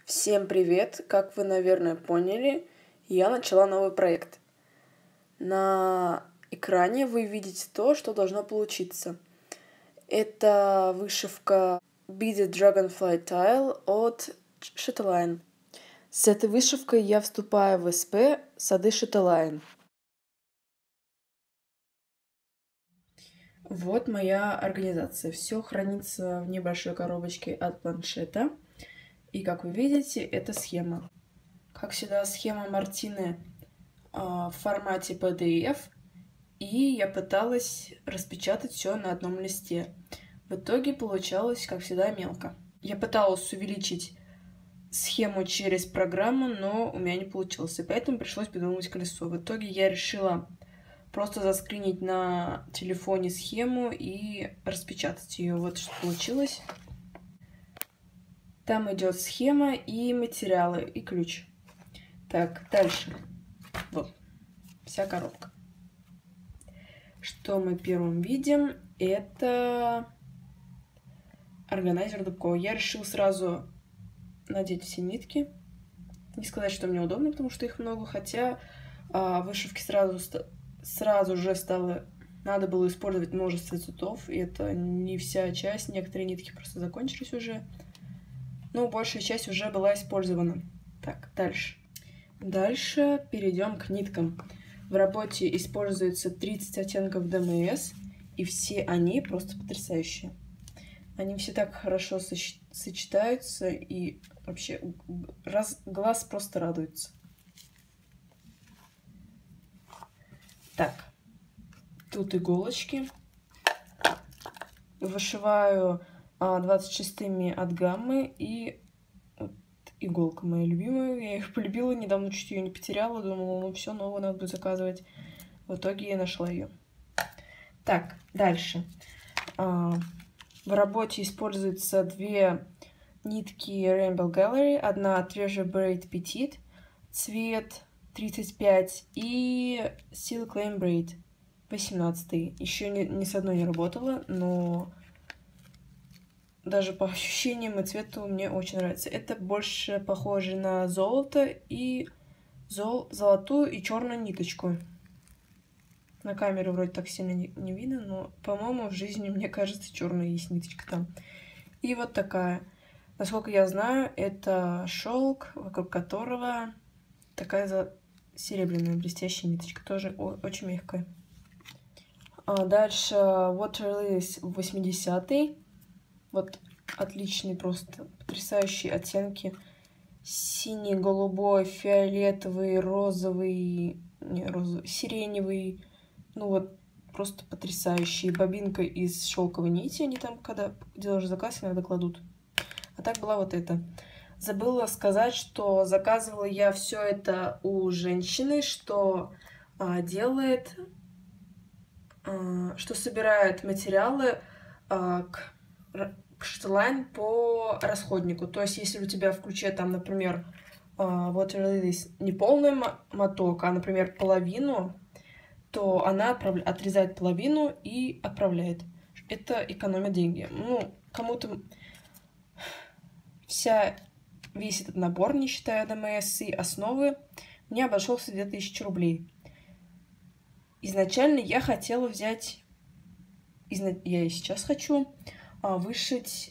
Всем привет! Как вы, наверное, поняли, я начала новый проект. На экране вы видите то, что должно получиться. Это вышивка Beaded Dragonfly Tile от Chatelaine. С этой вышивкой я вступаю в СП Сады Chatelaine. Вот моя организация. Все хранится в небольшой коробочке от планшета. И как вы видите, это схема. Как всегда, схема Мартины в формате PDF. И я пыталась распечатать все на одном листе. В итоге получалось, как всегда, мелко. Я пыталась увеличить схему через программу, но у меня не получилось. И поэтому пришлось придумать колесо. В итоге я решила просто заскринить на телефоне схему и распечатать ее. Вот что получилось. Там идет схема и материалы, и ключ. Так, дальше. Вот, вся коробка. Что мы первым видим? Это органайзер Дубко. Я решила сразу надеть все нитки. Не сказать, что мне удобно, потому что их много, хотя вышивки сразу же надо было использовать множество цветов, и это не вся часть, некоторые нитки просто закончились уже. Но большая часть уже была использована. Так, дальше. Дальше перейдем к ниткам. В работе используется 30 оттенков ДМС, и все они просто потрясающие. Они все так хорошо сочетаются, и вообще глаз просто радуется. Так, тут иголочки. Вышиваю 26-ми от гаммы, и вот иголка моя любимая. Я их полюбила, недавно чуть ее не потеряла, думала, ну все, новое надо будет заказывать. В итоге я нашла ее. Так, дальше. В работе используются две нитки Rainbow Gallery. Одна Treasure Braid Petite, цвет 35, и Silk Lane Braid 18. Еще ни с одной не работала, но даже по ощущениям и цвету мне очень нравится. Это больше похоже на золото и золотую и черную ниточку. На камере вроде так сильно не видно, но, по-моему, в жизни, мне кажется, черная есть ниточка там. И вот такая. Насколько я знаю, это шелк, вокруг которого такая серебряная блестящая ниточка. Тоже очень мягкая. Дальше Water Lilies 80-й. Вот отличные, просто потрясающие оттенки. Синий, голубой, фиолетовый, розовый, сиреневый. Ну вот, просто потрясающие. Бобинка из шелковой нити. Они там, когда делаешь заказ, иногда кладут. А так была вот эта. Забыла сказать, что заказывала я все это у женщины, что делает, что собирает материалы к Chatelaine по расходнику. То есть, если у тебя в ключе там, например, Water Lilies не полный моток, а, например, половину, то она отрезает половину и отправляет. Это экономит деньги. Ну, кому-то весь этот набор, не считая ДМС и основы, мне обошелся 2000 рублей. Изначально я хотела взять, я и сейчас хочу вышить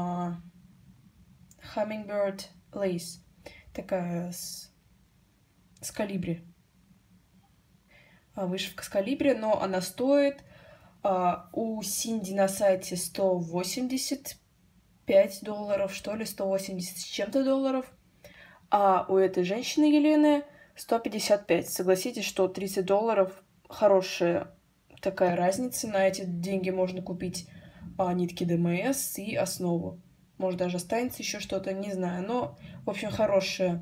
Hummingbird Lace, такая с колибри. Вышивка с колибри, но она стоит у Синди на сайте $185, что ли, 180 с чем-то долларов, а у этой женщины Елены 155. Согласитесь, что $30 хорошая такая разница. На эти деньги можно купить нитки ДМС и основу. Может, даже останется еще что-то, не знаю. Но, в общем, хорошая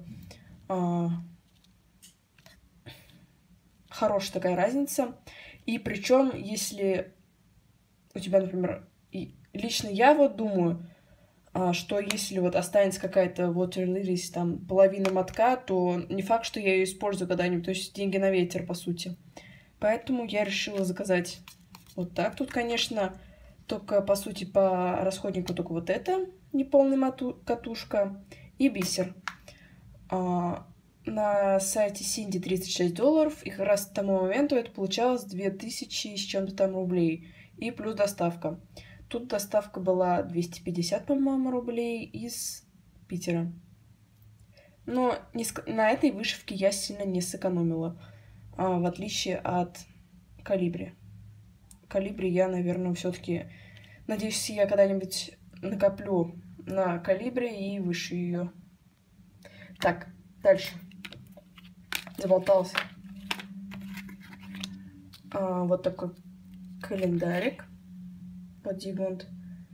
такая разница. И причем, если у тебя, например, лично я вот думаю, что если вот останется какая-то Water Lilies, там, половина мотка, то не факт, что я ее использую когда-нибудь. То есть деньги на ветер, по сути. Поэтому я решила заказать вот так. Тут, конечно, только, по сути, по расходнику только вот это неполная катушка. и бисер. На сайте Синди $36, и как раз к тому моменту это получалось 2000 с чем-то там рублей, и плюс доставка. Тут доставка была 250, по-моему, рублей из Питера. Но на этой вышивке я сильно не сэкономила, в отличие от Колибри. Колибри я, наверное, все-таки... Надеюсь, я когда-нибудь накоплю на Колибри и вышью ее. Так, дальше. Заболтался. Вот такой календарик от Зигмунд.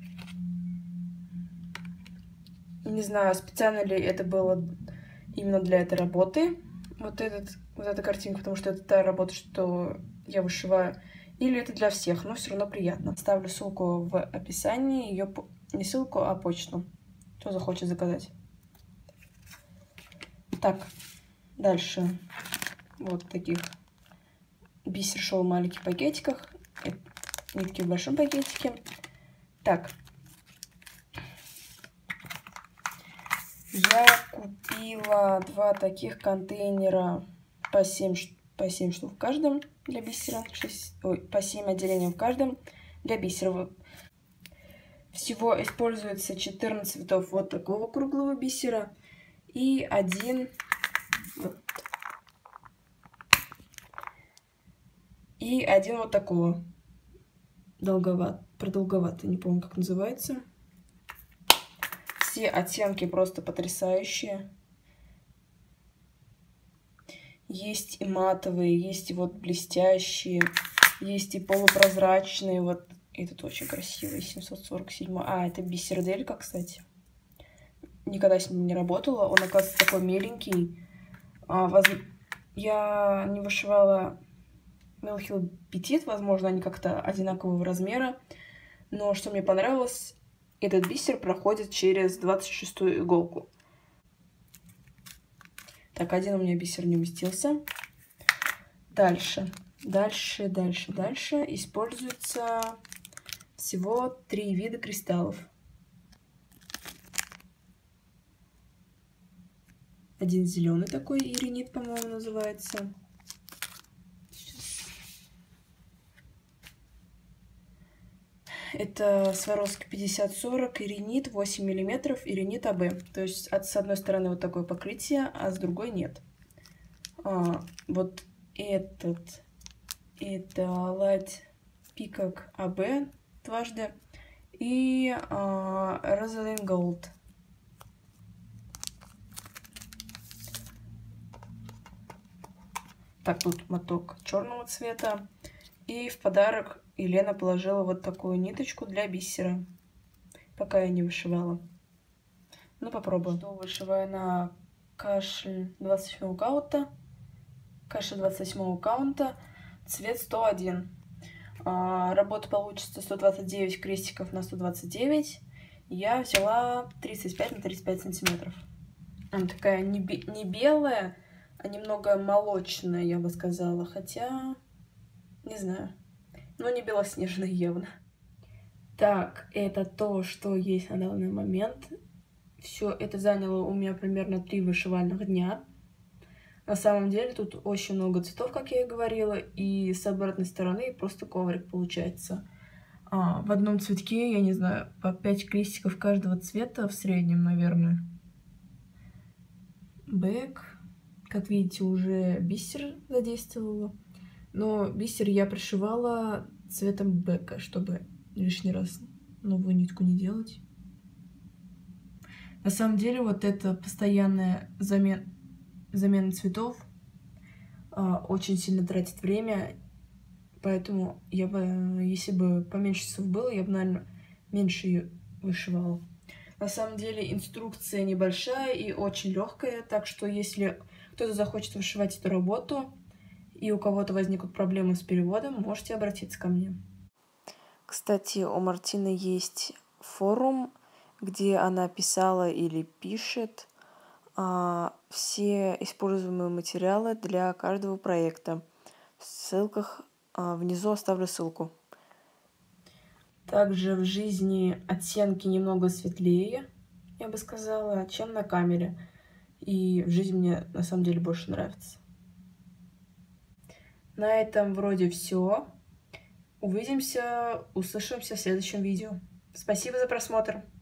Не знаю, специально ли это было именно для этой работы. Вот эта картинка, потому что это та работа, что я вышиваю. Или это для всех, но все равно приятно. Ставлю ссылку в описании. Не ссылку, а почту. Кто захочет заказать. Так, дальше. Вот таких. Бисер шел в маленьких пакетиках. Нитки в большом пакетике. Так. Я купила 2 таких контейнера по 7 штук в каждом для бисера. По 7 отделений в каждом для бисера. Всего используется 14 цветов вот такого круглого бисера и один вот такого продолговатый, не помню, как называется. Все оттенки просто потрясающие. Есть и матовые, есть и вот блестящие, есть и полупрозрачные. Вот этот очень красивый, 747. Это бисер-делька, кстати. Никогда с ним не работала. Он, оказывается, такой меленький. Я не вышивала Мелхил Петит, возможно, они как-то одинакового размера. Но что мне понравилось, этот бисер проходит через 26-ю иголку. Так, один у меня бисер не уместился. Дальше. Используется всего 3 вида кристаллов. Один зеленый такой, иринит, по-моему, называется. Это Сваровский 50-40, иринит 8 мм, иринит АБ. То есть с одной стороны вот такое покрытие, а с другой нет. Вот это Light Peacock АБ дважды. И Rosalind Gold. Так, тут моток черного цвета. И в подарок Елена положила вот такую ниточку для бисера. Пока я не вышивала. Ну, попробуем. Что вышиваю на кашель 28 каунта. Каша 28 каунта. Цвет 101. Работа получится 129 крестиков на 129. Я взяла 35 на 35 сантиметров. Она такая не белая, а немного молочная, я бы сказала. Хотя, не знаю. Но не белоснежная явно. Так, это то, что есть на данный момент. Все это заняло у меня примерно 3 вышивальных дня. На самом деле тут очень много цветов, как я и говорила, и с обратной стороны просто коврик получается. В одном цветке, я не знаю, по 5 крестиков каждого цвета в среднем, наверное. Бэк. Как видите, уже бисер задействовала. Но бисер я пришивала цветом бэка, чтобы лишний раз новую нитку не делать. На самом деле вот это постоянная замена цветов очень сильно тратит время. Поэтому я бы, если бы поменьше часов было, я бы, наверное, меньше ее вышивала. На самом деле инструкция небольшая и очень легкая, так что если кто-то захочет вышивать эту работу и у кого-то возникнут проблемы с переводом, можете обратиться ко мне. Кстати, у Мартины есть форум, где она писала или пишет все используемые материалы для каждого проекта. В ссылках внизу оставлю ссылку. Также в жизни оттенки немного светлее. я бы сказала, чем на камере. И жизнь мне на самом деле больше нравится. На этом вроде все. Увидимся, услышимся в следующем видео. Спасибо за просмотр.